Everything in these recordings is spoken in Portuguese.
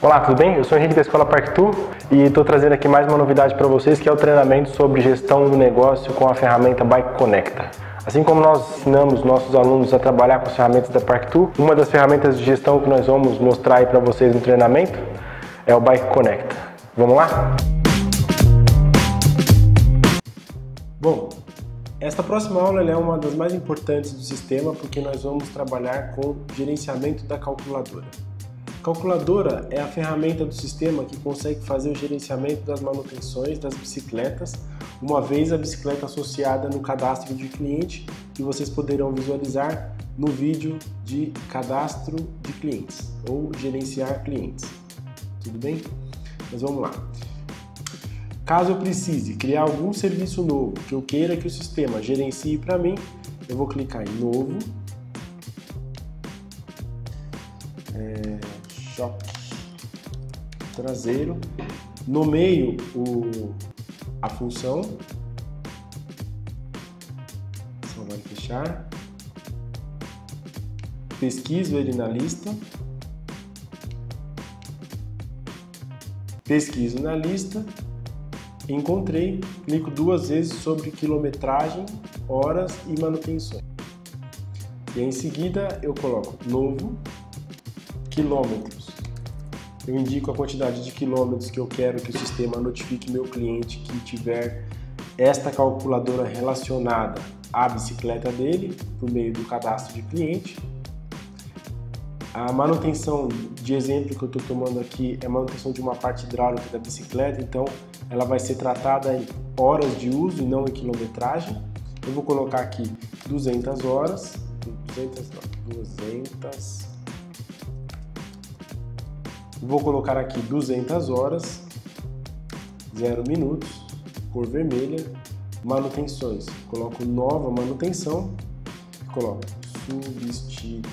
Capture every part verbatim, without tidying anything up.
Olá, tudo bem? Eu sou o Henrique da Escola Parktu e estou trazendo aqui mais uma novidade para vocês, que é o treinamento sobre gestão do negócio com a ferramenta Bike Conecta. Assim como nós ensinamos nossos alunos a trabalhar com as ferramentas da Parktu, uma das ferramentas de gestão que nós vamos mostrar aí para vocês no treinamento é o Bike Conecta. Vamos lá? Bom, esta próxima aula é uma das mais importantes do sistema porque nós vamos trabalhar com o gerenciamento da calculadora. Calculadora é a ferramenta do sistema que consegue fazer o gerenciamento das manutenções das bicicletas, uma vez a bicicleta associada no cadastro de cliente, que vocês poderão visualizar no vídeo de cadastro de clientes ou gerenciar clientes. Tudo bem? Mas vamos lá. Caso eu precise criar algum serviço novo que eu queira que o sistema gerencie para mim, eu vou clicar em Novo. É... choque traseiro, nomeio o, a função, salvar e fechar, pesquiso ele na lista, pesquiso na lista, encontrei, clico duas vezes sobre quilometragem, horas e manutenções. E em seguida eu coloco novo, quilômetros. Eu indico a quantidade de quilômetros que eu quero que o sistema notifique meu cliente que tiver esta calculadora relacionada à bicicleta dele, por meio do cadastro de cliente. A manutenção de exemplo que eu estou tomando aqui é a manutenção de uma parte hidráulica da bicicleta, então ela vai ser tratada em horas de uso e não em quilometragem. Eu vou colocar aqui duzentas horas, duzentas, não, duzentas. Vou colocar aqui duzentas horas, zero minutos, cor vermelha, manutenções. Coloco nova manutenção, coloco substituição.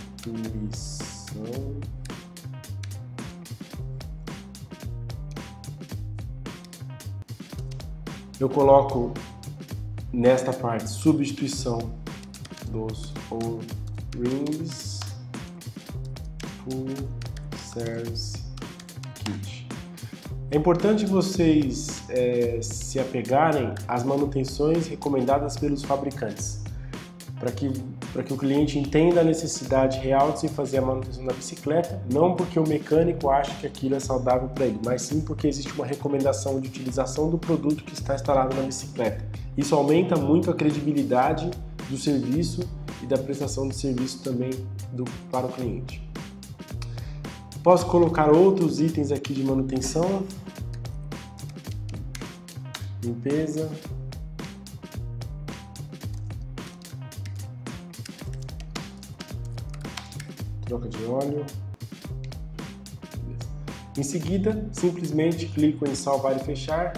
Eu coloco nesta parte substituição dos O-rings full service. É importante vocês é, se apegarem às manutenções recomendadas pelos fabricantes, para que, para que o cliente entenda a necessidade real de se fazer a manutenção da bicicleta, não porque o mecânico acha que aquilo é saudável para ele, mas sim porque existe uma recomendação de utilização do produto que está instalado na bicicleta. Isso aumenta muito a credibilidade do serviço e da prestação de serviço também do, para o cliente. Posso colocar outros itens aqui de manutenção, limpeza, troca de óleo. Em seguida, simplesmente clico em salvar e fechar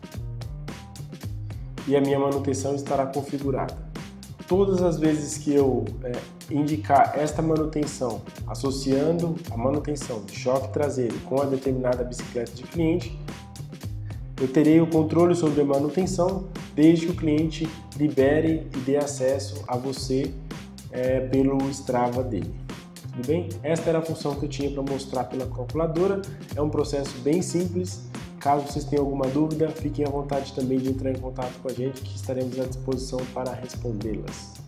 e a minha manutenção estará configurada. Todas as vezes que eu é, indicar esta manutenção, associando a manutenção de choque traseiro com a determinada bicicleta de cliente, eu terei o controle sobre a manutenção desde que o cliente libere e dê acesso a você é, pelo Strava dele. Tudo bem? Esta era a função que eu tinha para mostrar pela calculadora. É um processo bem simples. Caso vocês tenham alguma dúvida, fiquem à vontade também de entrar em contato com a gente, que estaremos à disposição para respondê-las.